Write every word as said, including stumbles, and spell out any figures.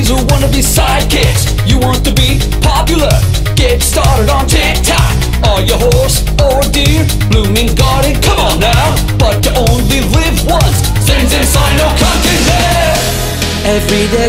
friends who wanna be sidekicks. You want to be popular, get started on TikTok. Are you horse or deer? Blooming garden, come on now. But you only live once, things inside no content there. Every day